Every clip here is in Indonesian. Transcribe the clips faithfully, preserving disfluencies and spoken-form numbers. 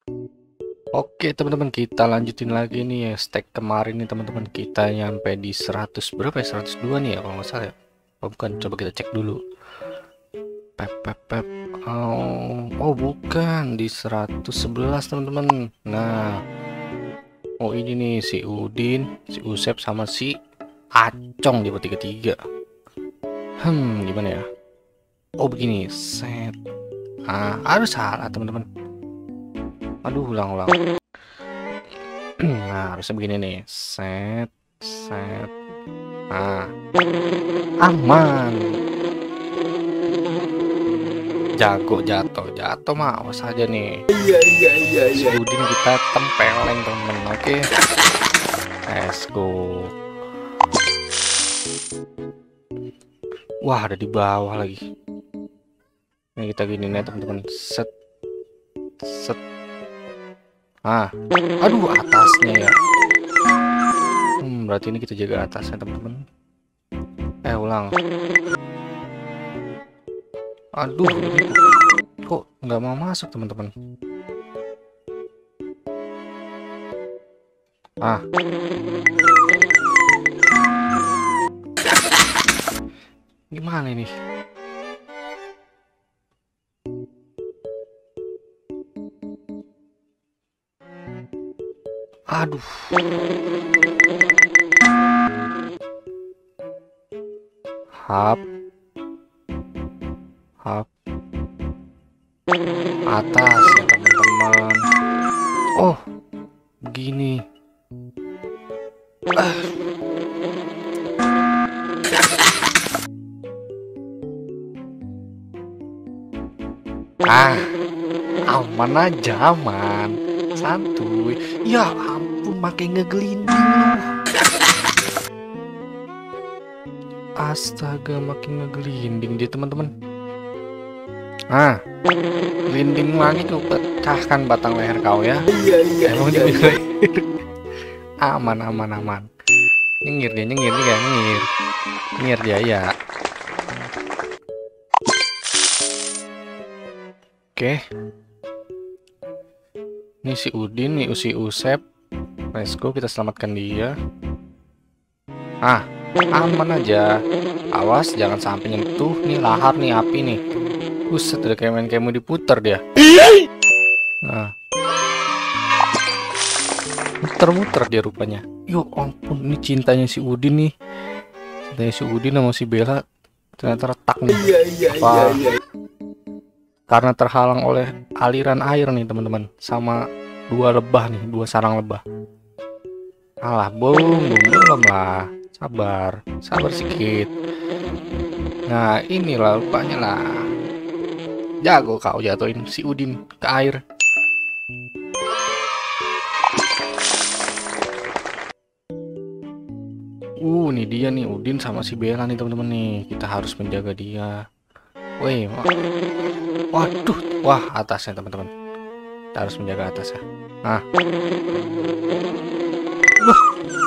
Oke teman-teman, kita lanjutin lagi nih ya stack kemarin nih teman-teman. Kita nyampe di seratus berapa ya, seratus dua nih ya kalau nggak salah ya. Oh bukan, coba kita cek dulu. Pep pep pep. Oh, oh bukan, di seratus sebelas teman-teman. Nah, oh ini nih si Udin, si Usep sama si Acong di tiga tiga. Hmm, gimana ya? Oh begini, set. Ah, harus salah teman-teman. Aduh, ulang-ulang. Nah, harusnya begini nih. Set, set. Nah, aman. Jago jatuh, jatuh mah awas aja nih. Iya iya iya iya. Udin kita tempeleng temen, oke. Let's go. Wah, ada di bawah lagi. Ini kita gini nih teman-teman. Set, set. Ah, aduh atasnya ya. Hmm, berarti ini kita jaga atasnya teman-teman. Eh ulang. Aduh, ini kok nggak mau masuk teman-teman. Ah, gimana ini? Aduh. Hap. Hap. Atas ya teman-teman. Oh, begini. Ah. Ah, aman aja, aman. Santuy. Ya ampun, makin ngegelinding lu. Astaga, makin ngegelinding dia teman-teman. Ah, gelinding lagi, kau pecahkan batang leher kau ya. Iya iya. Emang iya, dia iya. aman aman aman. Nyengir dia, nyengir dia, nyengir. Nyengir dia ya. Oke. Ini si Udin, nih si Usep. Let's go, kita selamatkan dia. Ah, aman aja. Awas jangan sampai nyentuh nih lahar nih api nih. Buset, udah kayak main kayak mau diputer dia. Nah. Muter-muter dia rupanya. Yo ampun, ini cintanya si Udin nih. Cintanya si Udin sama si Bella ternyata retak nih. Iya iya Apa? iya iya. Karena terhalang oleh aliran air nih teman-teman, sama dua lebah nih, dua sarang lebah. Alah, belum, belum, belum lah. Sabar, sabar sedikit. Nah, inilah rupanya lah. Jago kau jatuhin si Udin ke air. Uh, nih dia nih Udin sama si Bella nih teman-teman nih. Kita harus menjaga dia. Woi, waduh, wah atasnya teman-teman. Kita harus menjaga atasnya. Nah, loh,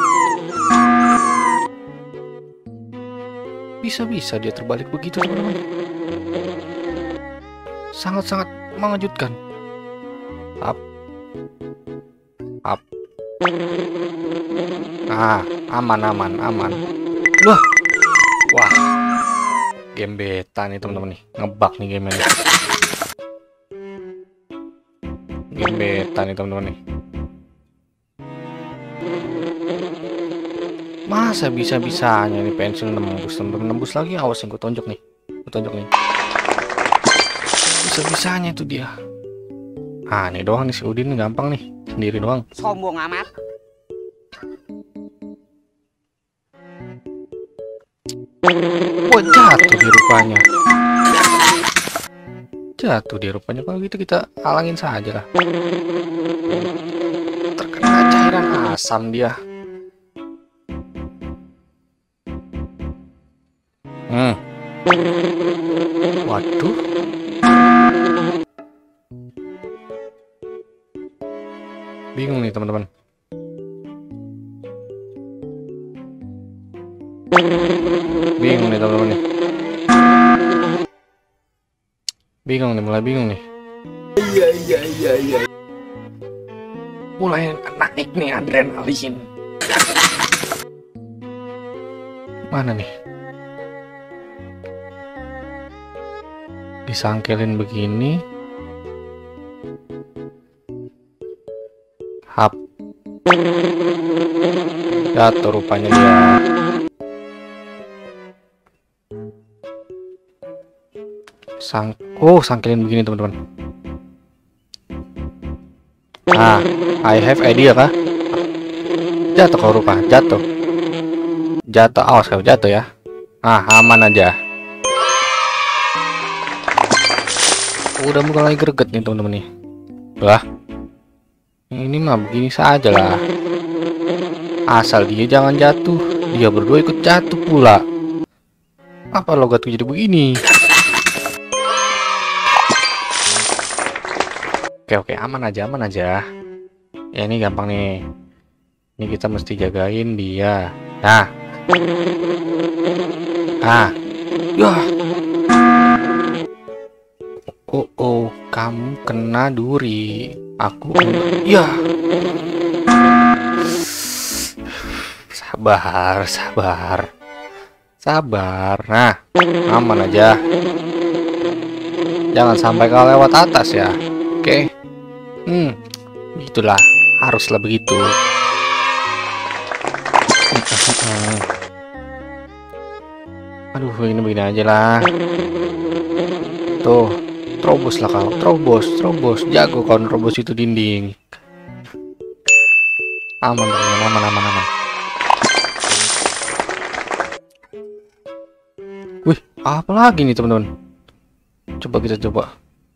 bisa-bisa dia terbalik begitu teman-teman. Sangat-sangat mengejutkan. Up, up. Ah, aman, aman, aman. Loh, wah. Game beta nih teman-teman nih, ngebug nih game ini. Game beta nih teman-teman nih. Masa bisa-bisanya nih pensil nembus, nembus lagi, awas yang gue tonjok nih, gue tonjok nih. Bisa-bisanya itu dia. Ah, nih doang nih si Udin, gampang nih, sendiri doang. Sombong amat. Wah, jatuh di rupanya. Jatuh di rupanya. Kalau gitu kita halangin saja lah. Terkena cairan asam dia. Hmm. Waduh. Bingung nih teman-teman. Bingung nih teman-teman nih. Bingung nih, mulai bingung nih. Iya iya iya iya. Mulai naik nih adrenalin. Mana nih? Disangkelin begini. Hap. Jatuh rupanya dia. Sang oh, sangkelin begini teman-teman. Ah, I have idea kah? Jatuh kau rupa, jatuh. Jatuh, awas kau jatuh ya. Ah, aman aja. Udah mulai greget nih teman-teman nih. Lah. Ini mah begini saja lah. Asal dia jangan jatuh, dia berdua ikut jatuh pula. Apa logatku jadi begini? Oke oke, aman aja, aman aja. Ya ini gampang nih. Ini kita mesti jagain dia. Nah. Ah. Yah. Oh oh, kamu kena duri. Aku ya. Sabar, sabar. Sabar. Nah, aman aja. Jangan sampai kau lewat atas ya. Oke. Hmm. Itulah, haruslah begitu. Aduh, ini begini aja lah. Tuh. Terobos lah kau, terobos, terobos, jago kau nerobos itu dinding. Aman, aman, aman, aman, aman. Wih, apa lagi nih teman-teman? Coba kita coba.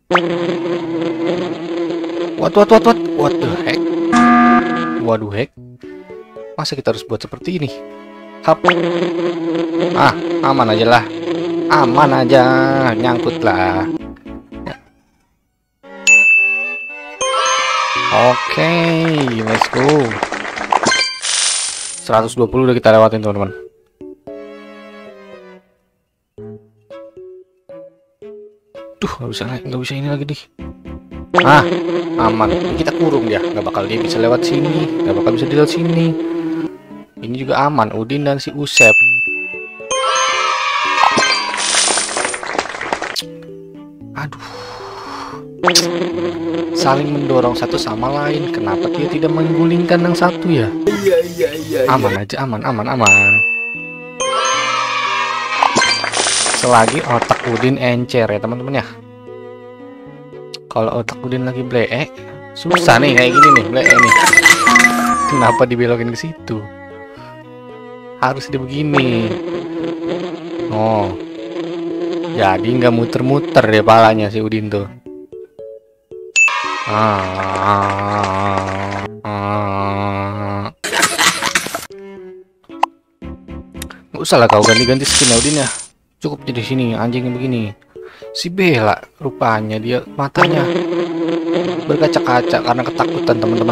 What, what, what, what, what the heck? Waduh heck. Masa kita harus buat seperti ini? Hap. Ah, aman aja lah. Aman aja, nyangkut lah. Oke, okay, let's go. seratus dua puluh udah kita lewatin teman-teman. Tuh, nggak bisa, nggak bisa ini lagi nih. Ah, aman. Kita kurung ya, nggak bakal dia bisa lewat sini, nggak bakal bisa lewat sini. Ini juga aman, Udin dan si Usep. Aduh. Saling mendorong satu sama lain. Kenapa dia tidak menggulingkan yang satu ya? Iya, iya, iya, aman aja, aman, aman, aman. Selagi otak Udin encer ya teman-teman ya. Kalau otak Udin lagi blee, susah nih kayak gini nih, blee nih. Kenapa dibelokin ke situ? Harus dia begini. Oh, jadi nggak muter-muter deh palanya si Udin tuh. Ah, ah. Nggak usah lah kau ganti-ganti skin Udin ya. Cukup jadi sini anjingnya begini. Si Bella rupanya dia matanya berkaca-kaca karena ketakutan teman-teman.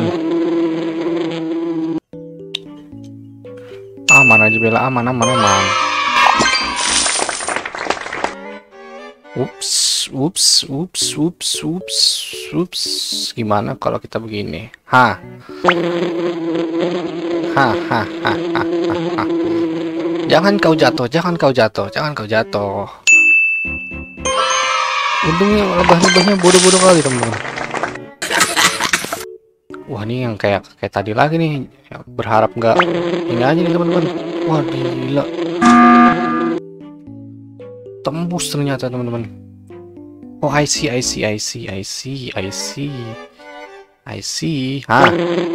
Aman aja Bella, aman, aman, aman. Ups, ups, ups, ups, ups, ups. Gimana kalau kita begini? Ha. Ha, ha, ha, ha, ha. Jangan kau jatuh, jangan kau jatuh, jangan kau jatuh. Untungnya lebah-lebahnya bodoh-bodoh kali teman-teman. Wah, ini yang kayak kayak tadi lagi nih. Berharap nggak ini aja nih teman-teman. Wah, gila. Tembus ternyata teman-teman. Oh, I see, I see, I see, I see, I see, I see. Hah?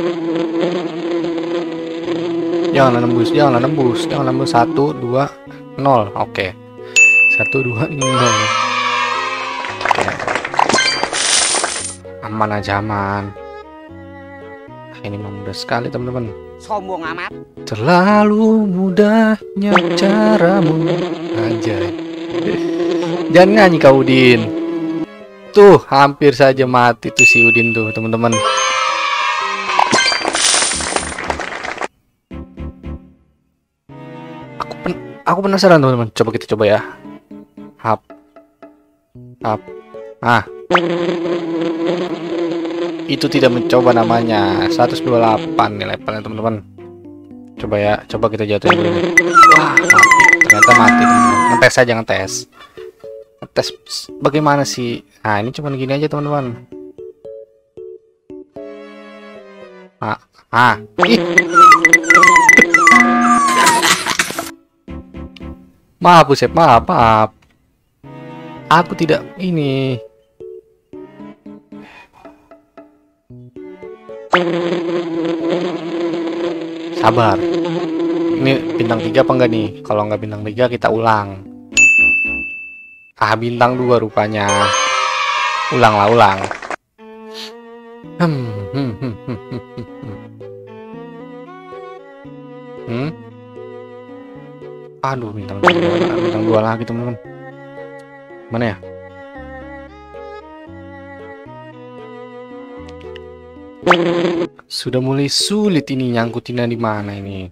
Jangan nembus, jangan nembus, jangan nembus. Satu, dua, nol. Oke. Satu, dua, nol. Oke. Aman aja, aman. Ini mudah sekali teman-teman. Sombong amat. Terlalu mudahnya caramu. Anjay. Jangan nyanyi kau Udin. Tuh hampir saja mati tuh si Udin tuh teman-teman. Aku pen aku penasaran teman-teman. Coba kita coba ya. Hap. Hap. Ah. Itu tidak mencoba namanya. Seratus dua puluh delapan nih levelnya teman-teman. Coba ya, coba kita jatuhin dulu nih. Wah, mati. Ternyata mati teman-teman. Ngetes aja, ngetes. Ngetes bagaimana sih? Nah, ini cuman gini aja teman-teman. Ah, ah. Ih. Maaf, Buset, maaf, maaf. Aku tidak ini. Sabar. Ini bintang tiga apa enggak nih? Kalau enggak bintang tiga kita ulang. Ah, bintang dua rupanya. Ulang lah, ulang. Hmm, hmm, hmm, hmm, hmm, hmm. Hmm? Aduh, bintang dua, bintang dua lagi teman-teman. Mana ya? Sudah mulai sulit ini nyangkutinnya di mana ini.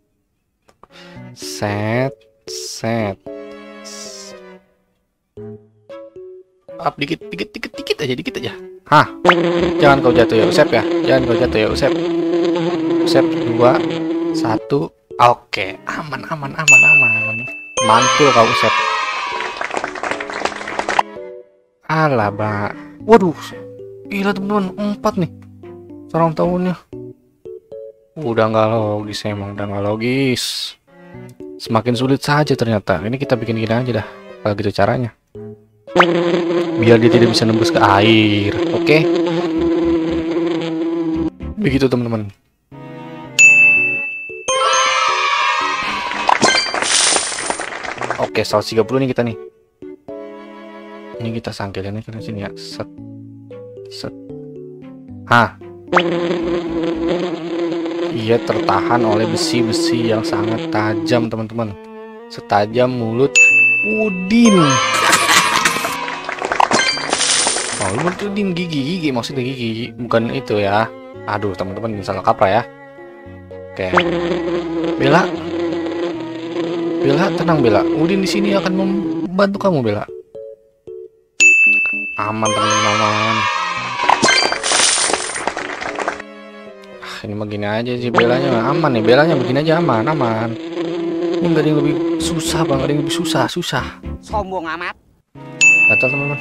Set, set. Up dikit, dikit, dikit, dikit aja, dikit aja. Hah? Jangan kau jatuh ya, Usep ya. Jangan kau jatuh ya, Usep. Usep dua, satu. Oke, aman, aman, aman, aman. Mantul kau, Usep. Alah, Mbak. Waduh, gila teman-teman, empat nih. Sarang tahunnya. Udah nggak logis emang, udah nggak logis. Semakin sulit saja ternyata. Ini kita bikin gini aja dah. Kalau gitu caranya. Biar dia tidak bisa nembus ke air. Oke. Begitu teman-teman. Oke, seratus tiga puluh nih kita nih. Ini kita sangkilnya ke sini ya. Set. Set. Hah. Ia tertahan oleh besi-besi yang sangat tajam teman-teman. Setajam mulut Udin. Oh, mulut Udin, gigi-gigi maksudnya gigi, bukan itu ya. Aduh teman-teman, salah kaprah ya. Oke. Bella. Bella, tenang Bella. Udin di sini akan membantu kamu Bella. Aman teman-teman. Ini begini aja sih belanya aman nih, belanya begini aja aman, aman. Ini nggak ada yang lebih susah bang, ada yang lebih susah, susah. Sombong amat. Gatal teman-teman.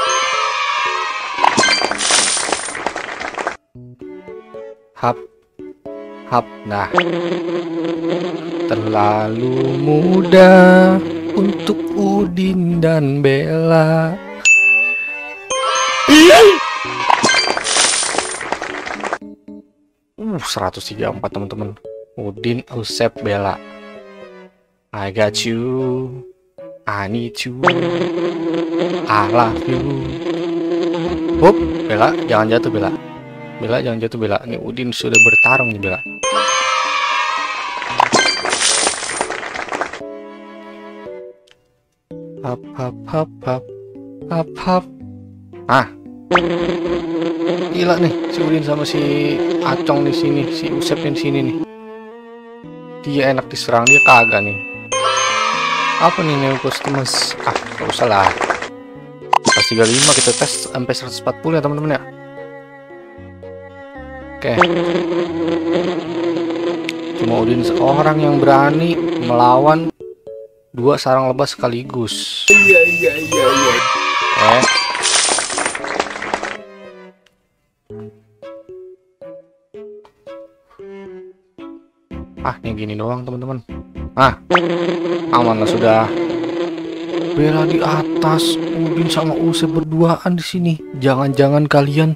Hap, hap, nah. Terlalu mudah untuk Udin dan Bella. Uh, seratus tiga puluh empat teman-teman. Udin, Usep, Bella. I got you. I need you. I love you. Hop, Bella, jangan jatuh Bella. Bella jangan jatuh Bella. Ini Udin sudah bertarung nih Bella. Hap hap hap hap hap hap. Ah. Gila nih, si Udin sama si Acong di sini, si Usep di sini nih. Dia enak diserang, dia kagak nih. Apa nih Neo Customs? Ah, gak usah lah. seratus tiga puluh lima kita tes sampai seratus empat puluh ya teman-teman ya. Oke. Cuma Udin seorang yang berani melawan dua sarang lebah sekaligus. Iya iya iya iya. Eh. Ah, yang gini doang teman-teman. Ah, aman lah sudah. Bella di atas, Udin sama Usep berduaan di sini. Jangan-jangan kalian.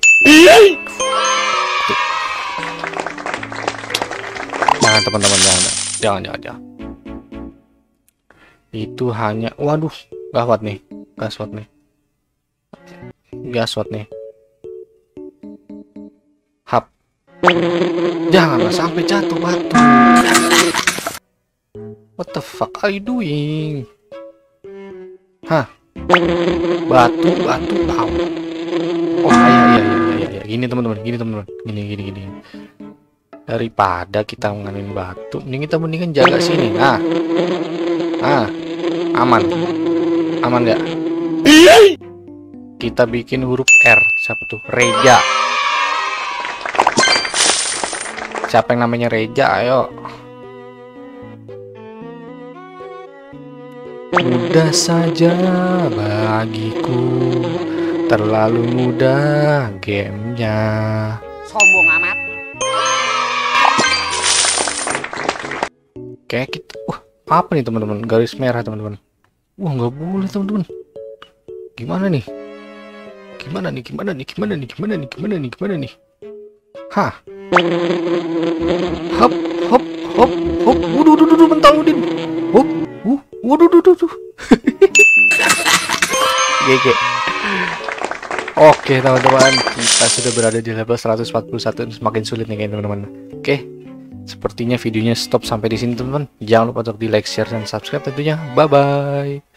Jangan teman-teman, jangan, jangan, jangan, jangan. Itu hanya, waduh, gawat nih, gaswat nih, gaswat nih. Hap. Janganlah sampai jatuh batu. What the fuck are you doing? Hah? Batu, batu, tahu. Oh iya iya iya iya iya. Gini teman-teman, gini teman-teman. Gini gini gini. Daripada kita nganin batu, mending kita mendingan jaga sini. Nah. Ah. Aman. Aman ya? Kita bikin huruf R. Siapa tuh? Reja. Siapa yang namanya Reja? Ayo. Mudah saja bagiku, terlalu mudah gamenya. Sombong amat. Kayak kita, wah apa nih teman-teman? Garis merah teman-teman. Wah nggak boleh teman-teman. Gimana nih? Gimana nih? Gimana nih? Gimana nih? Gimana nih? Gimana nih? Gimana nih? Hah? Hop, hop, hop, hop. Waduh, waduh, waduh, mentaunin. Hop, uh, waduh, waduh, waduh. G G. Oke teman-teman, kita sudah berada di level seratus empat puluh satu. Semakin sulit nih teman-teman. Oke, sepertinya videonya stop sampai di sini teman-teman. Jangan lupa untuk di like, share, dan subscribe tentunya. Bye bye.